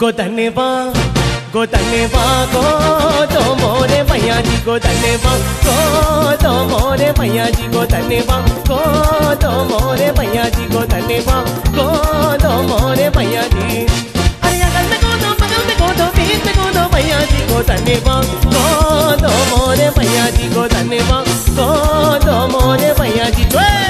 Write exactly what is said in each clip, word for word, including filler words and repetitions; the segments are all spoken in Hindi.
गोदनवा गोदनवा गो तो मोरे भैया जी गोदनवा गो तो मोरे भैया जी गोदनवा गो तो मोरे भैया जी गोदनवा गो तो मोरे भैया जी अरे अगल में गो दो बगल में गो दो बीच में गो दो भैया जी गोदनवा गो तो मोरे भैया जी गोदनवा गो तो मोरे भैया जी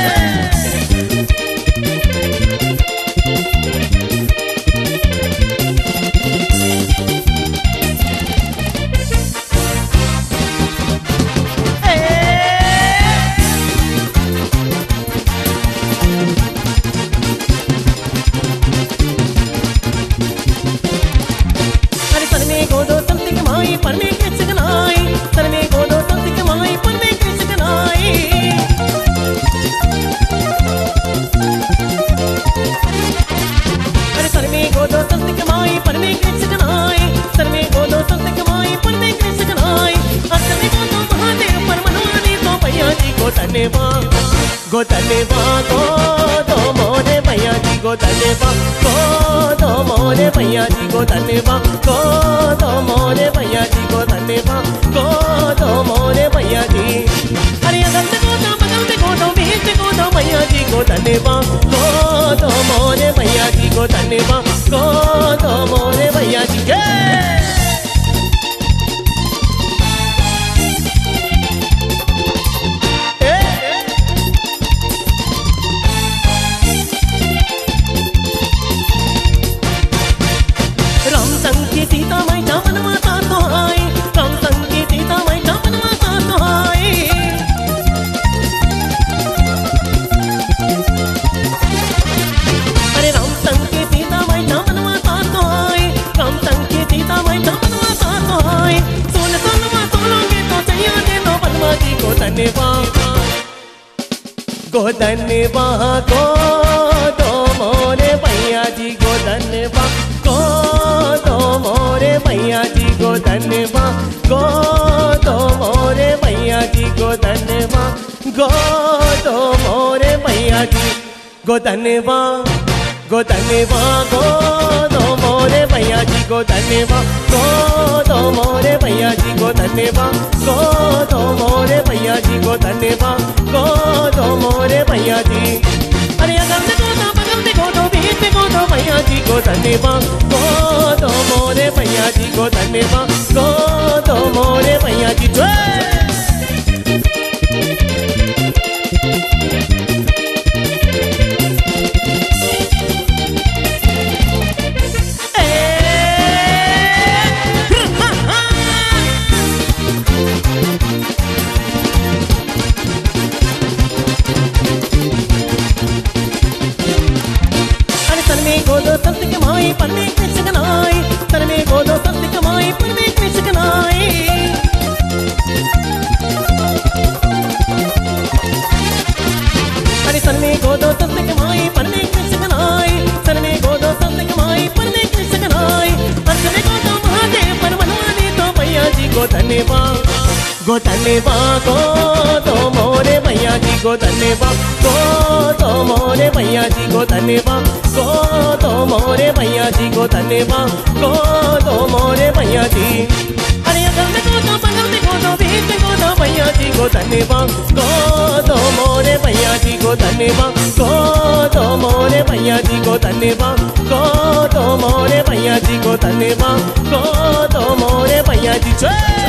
गोदनवा गो तो मोरे भैया जी गोदनवा गो तो मोरे भैया जी गोदनवा गो तो मोरे भैया जी गोदनवा गो तो मोरे भैया जी अरे अगल में गो दो बगल में गो दो बीच में गो दो भैया जी गोदनवा गो तो मोरे भैया जी गोदनवा गो तो मोरे भैया जी गोदनवा गो तो मोरे भैया जी गोदनवा गो तो मोरे भैया जी गोदनवा गो तो मोरे भैया जी गोदनवा गो तो मोरे भैया जी गोदनवा गोदनवा गो तो मोरे भैया जी गोदनवा गो तो मोरे भैया जी गोदनवा गो तो मोरे भैया जी गोदनवा गो तो मोरे भैया जी अरे अगल में गो दो बगल में गो दो बीच में गो दो भैया जी गोदनवा गो तो मोरे भैया जी गोदनवा गो तो मोरे भैया जी गोदनवा गो तो मोरे भैया जी गोदनवा गो तो मोरे भैया जी गोदनवा गो तो मोरे भैया जी गोदनवा गो तो मोरे भैया जी अरे अगल में गो दो बगल में गो दो बीच में गो दो भैया जी गोदनवा गो तो मोरे भैया जी गोदनवा गो तो मोरे भैया जी गोदनवा गो तो मोरे भैया जी गोदनवा गो तो मोरे भैया जी